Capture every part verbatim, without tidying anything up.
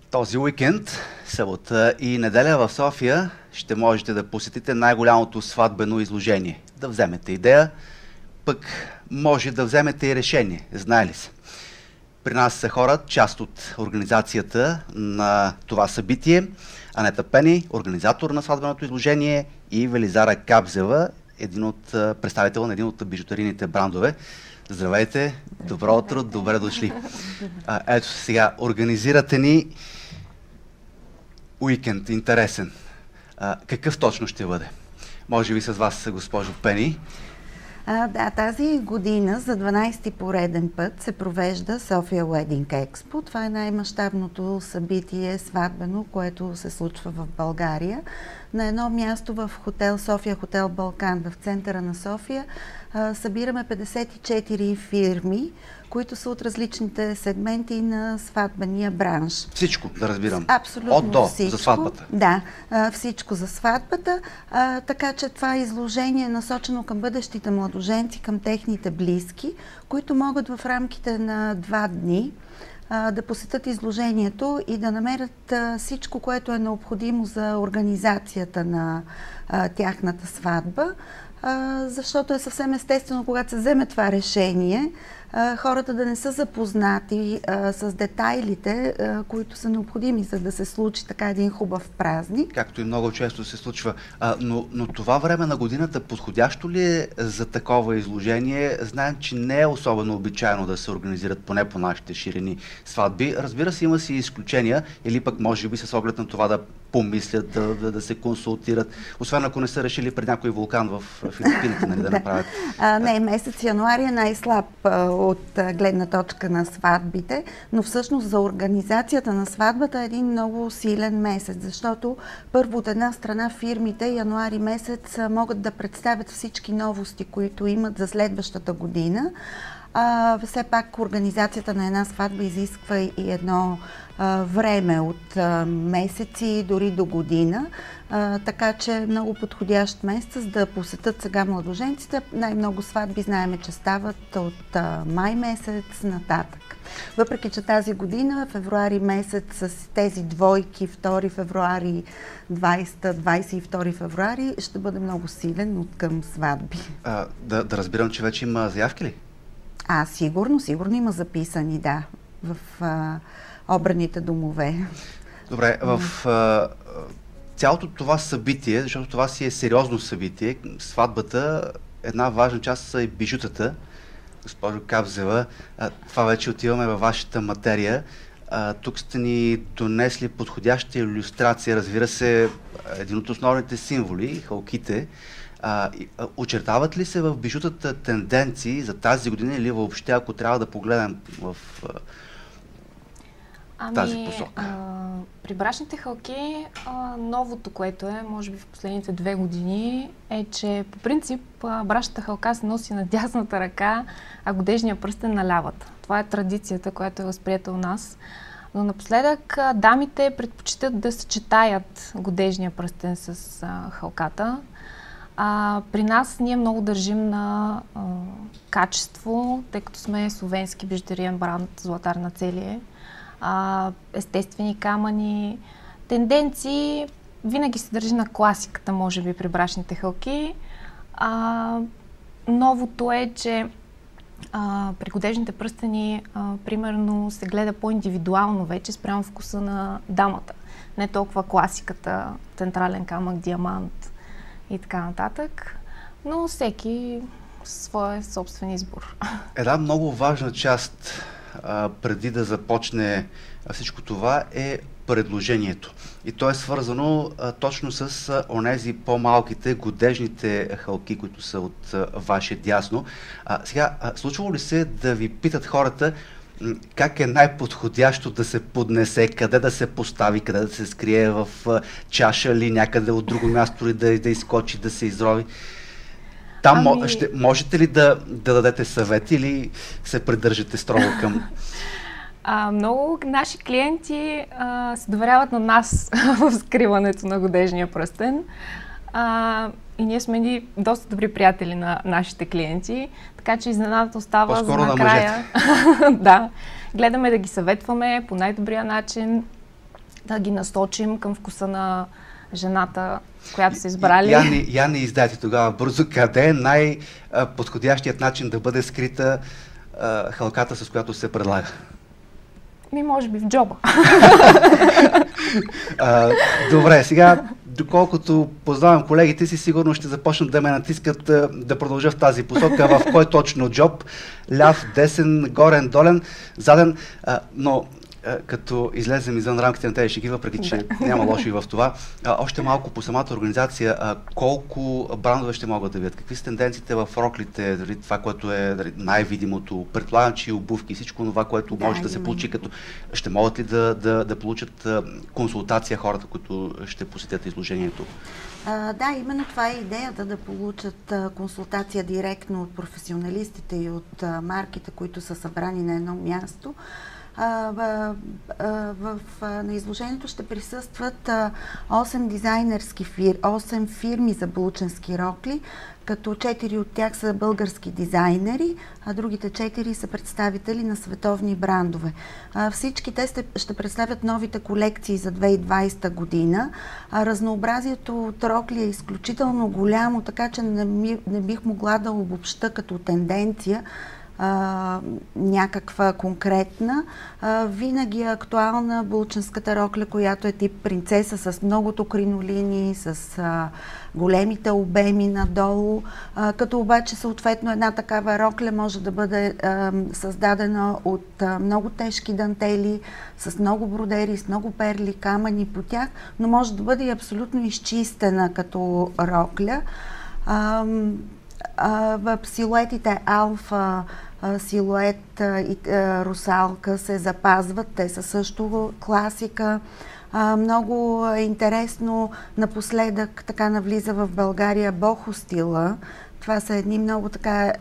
Този уикенд, събота и неделя в София, ще можете да посетите най-голямото сватбено изложение. Да вземете идея, пък може да вземете и решение. Знае ли се? При нас са хора, част от организацията на това събитие. Анета Пени, организатор на сватбеното изложение, и Велизара Кабзева, един от представител на един от бижутерийните брандове. Здравейте, добро утро, добре дошли. А, ето сега, организирате ни уикенд, интересен. А, какъв точно ще бъде? Може би с вас, госпожо Пени. А, да, тази година за дванадесети пореден път се провежда София Уединг Експо. Това е най-мащабното събитие сватбено, което се случва в България. На едно място в хотел София, хотел Балкан, в центъра на София, а, събираме петдесет и четири фирми, които са от различните сегменти на сватбения бранш. Всичко, да разбирам. Абсолютно от до, всичко. За сватбата. Да, а, всичко за сватбата. А, така че това изложение е насочено към бъдещите младоженци, към техните близки, които могат в рамките на два дни а, да посетят изложението и да намерят а, всичко, което е необходимо за организацията на а, тяхната сватба. А, защото е съвсем естествено, когато се вземе това решение, а, хората да не са запознати а, с детайлите, а, които са необходими, за да се случи така един хубав празник. Както и много често се случва. А, но, но това време на годината подходящо ли е за такова изложение? Знаем, че не е особено обичайно да се организират, поне по нашите ширини, сватби. Разбира се, има си изключения, или пък може би с оглед на това да помислят, да, да, да се консултират. Освен ако не са решили пред някой вулкан в Филипините, нали, да направят. А, не, месец януари е най-слаб от гледна точка на сватбите, но всъщност за организацията на сватбата е един много силен месец, защото първо от една страна фирмите януари месец могат да представят всички новости, които имат за следващата година. А, все пак организацията на една сватба изисква и едно а, време от а, месеци, дори до година, а, така че е много подходящ месец да посетят сега младоженците. Най-много сватби знаем, че стават от а, май месец нататък. Въпреки че тази година, февруари месец, с тези двойки, втори февруари, двадесети, двадесет и втори февруари, ще бъде много силен от към сватби. А, да, да разбирам, че вече има заявки ли? А, сигурно, сигурно има записани, да, в а, обраните домове. Добре, в а, цялото това събитие, защото това си е сериозно събитие, сватбата, една важна част са и бижутата. Госпожо Кабзева, а, това вече отиваме във вашата материя. А, тук сте ни донесли подходяща илюстрация, разбира се, един от основните символи, халките. А, очертават ли се в бижутата тенденции за тази година или въобще, ако трябва да погледнем в а, тази ами, посока? А, при брачните халки а, новото, което е, може би в последните две години, е, че по принцип а, брачната халка се носи на дясната ръка, а годежния пръстен на лявата. Това е традицията, която е възприета у нас. Но напоследък а, дамите предпочитат да съчетаят годежния пръстен с а, халката. А, при нас ние много държим на а, качество, тъй като сме словенски бижутериен бранд Златар на Целие. А, естествени камъни, тенденции, винаги се държи на класиката, може би, при брачните халки. А, новото е, че а, при годежните пръстени, а, примерно, се гледа по-индивидуално вече спрямо вкуса на дамата. Не толкова класиката, централен камък, диамант и така нататък, но всеки своя собствен избор. Една много важна част а, преди да започне всичко това е предложението. И то е свързано а, точно с а, онези по-малките годежните халки, които са от а, ваше дясно. А, сега, а, случвало ли се да ви питат хората как е най-подходящо да се поднесе, къде да се постави, къде да се скрие, в а, чаша ли, някъде от друго място ли да, да изкочи, да се изрови? Там ами... ще, можете ли да, да дадете съвет или се придържате строго към... А, много наши клиенти а, се доверяват на нас в скриването на годежния пръстен. А, и ние сме ни доста добри приятели на нашите клиенти, така че изненадата остава за накрая. Да, гледаме да ги съветваме по най-добрия начин. да ги насочим към вкуса на жената, която са избрали. Я не, я не издайте тогава бързо, къде е най-подходящият начин да бъде скрита а, халката, с която се предлага? Ми, може би в джоба. а, добре, сега, доколкото познавам колегите си, сигурно ще започнат да ме натискат а, да продължа в тази посока, в кой точно джоб, ляв, десен, горен, долен, заден, а, но като излезем извън рамките на тези шеги, въпреки че няма лошо и в това, а, още малко по самата организация, а, колко брандове ще могат да видят? Какви са тенденциите в роклите, дали, това, което е дали, най-видимото? Предполагам, че и обувки, всичко това, което да, може да се получи, като ще могат ли да, да, да получат а, консултация хората, които ще посетят изложението? А, да, именно това е идеята, да получат а, консултация директно от професионалистите и от а, марките, които са събрани на едно място. Uh, в, uh, в, uh, на изложението ще присъстват uh, осем дизайнерски фирми, осем фирми за булченски рокли, като четири от тях са български дизайнери, а другите четири са представители на световни брандове. Uh, всички те ще, ще представят новите колекции за две хиляди и двадесета година. Uh, разнообразието от рокли е изключително голямо, така че не, ми, не бих могла да обобща като тенденция Uh, някаква конкретна. Uh, винаги е актуална булченската рокля, която е тип принцеса, с многото кринолини, с uh, големите обеми надолу, uh, като обаче съответно една такава рокля може да бъде uh, създадена от uh, много тежки дантели, с много бродери, с много перли, камъни по тях, но може да бъде и абсолютно изчистена като рокля. Uh, uh, в силуетите алфа, силует и русалка се запазват. Те са също класика. Много е интересно напоследък така навлиза в България бохо стила. Това са едни много така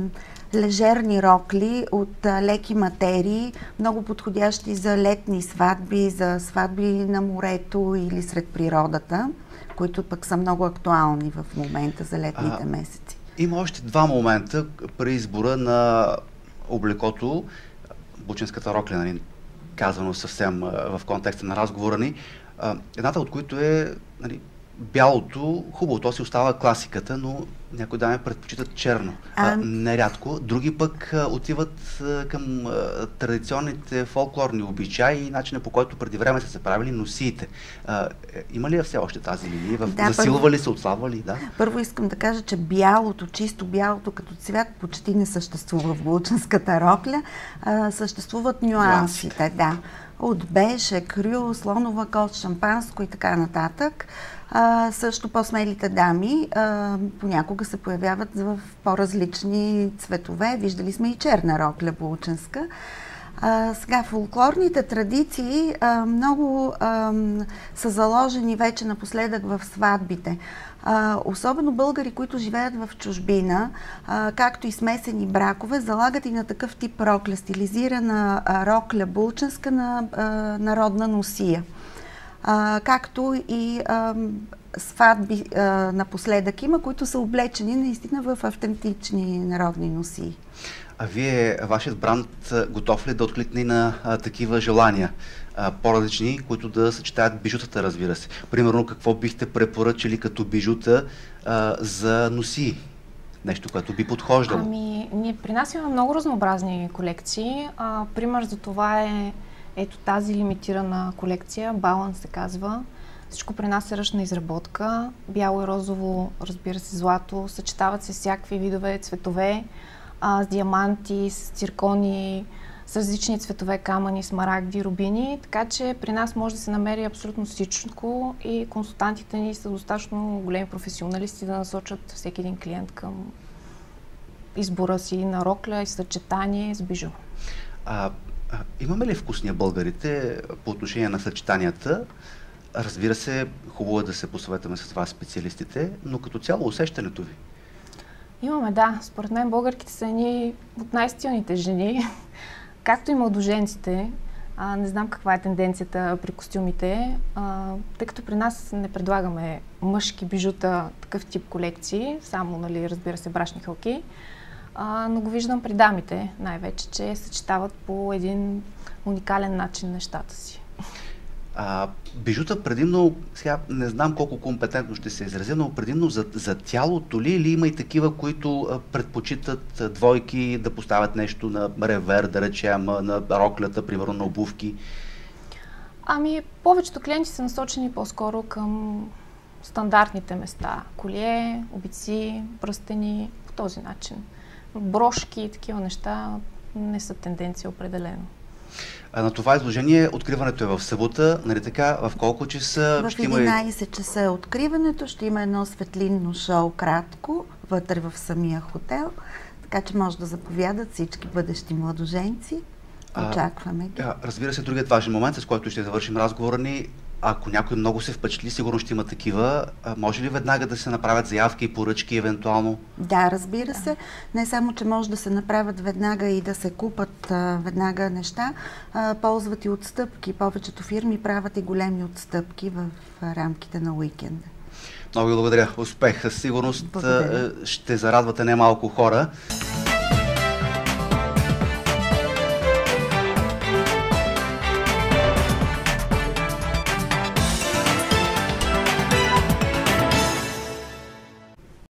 лежерни рокли от леки материи, много подходящи за летни сватби, за сватби на морето или сред природата, които пък са много актуални в момента за летните а... месеци. Има още два момента при избора на облекото, булченската рокля, нали, казано съвсем в контекста на разговора ни. Едната от които е, нали, бялото, хубаво, то си остава класиката, но някои дами предпочитат черно. А... Нерядко. Други пък а, отиват а, към а, традиционните фолклорни обичаи и начина, по който преди време са се правили носиите. А, е, има ли все още тази линия? Да, засилва първо... ли се, отслабва ли? Да? Първо искам да кажа, че бялото, чисто бялото като цвят почти не съществува в булченската рокля. А, съществуват нюансите, да. От беж, екрю, слонова кост, шампанско и така нататък. А, също по-смелите дами а, понякога се появяват в по-различни цветове. Виждали сме и черна рокля булченска. А, сега, фолклорните традиции а, много а, са заложени вече напоследък в сватбите. А, особено българи, които живеят в чужбина, а, както и смесени бракове, залагат и на такъв тип рокля, стилизирана а, рокля булченска на а, народна носия. А, както и а, сватби а, напоследък има, които са облечени наистина в автентични народни носии. А вие, вашият бранд, готов ли да откликне на а, такива желания, а, по-различни, които да съчетаят бижутата, разбира се? Примерно, какво бихте препоръчали като бижута а, за носии? Нещо, което би подхождало? Ами, ние при нас имаме много разнообразни колекции. А, пример за това е ето тази лимитирана колекция, Баланс се казва. Всичко при нас е ръчна изработка. Бяло и розово, разбира се, злато. Съчетават се всякакви видове цветове, а, с диаманти, с циркони, с различни цветове камъни, смарагди, рубини. Така че при нас може да се намери абсолютно всичко и консултантите ни са достатъчно големи професионалисти да насочат всеки един клиент към избора си на рокля и съчетание с бижу. А, а, имаме ли вкусния българите по отношение на съчетанията? Разбира се, хубаво е да се посъветваме с вас специалистите, но като цяло усещането ви? Имаме, да. Според мен българките са едни от най-стилните жени, както и младоженците. А, не знам каква е тенденцията при костюмите, а, тъй като при нас не предлагаме мъжки бижута, такъв тип колекции, само, нали, разбира се, брачни халки, а, но го виждам при дамите най-вече, че съчетават по един уникален начин нещата си. А, бижута предимно, сега не знам колко компетентно ще се изразя, но предимно за, за тялото ли, или има и такива, които а, предпочитат а, двойки да поставят нещо на ревер, да речем, на роклята, примерно на обувки? Ами, повечето клиенти са насочени по-скоро към стандартните места. Колие, обици, пръстени, по този начин. Брошки и такива неща не са тенденция определено. А на това изложение откриването е в събота, нали така? В колко часа? В единайсет часа е откриването, ще има едно светлинно шоу кратко, вътре в самия хотел, така че може да заповядат всички бъдещи младоженци. Очакваме ги. А, разбира се, другият важен момент, с който ще завършим разговора ни, ако някой много се впечатли, сигурно ще има такива, а, може ли веднага да се направят заявки и поръчки евентуално? Да, разбира се. Не само, че може да се направят веднага и да се купат а, веднага неща, а, ползват и отстъпки. Повечето фирми правят и големи отстъпки в а, рамките на уикенда. Много ви благодаря. Успех. Със сигурност Благодаря. ще зарадвате немалко хора.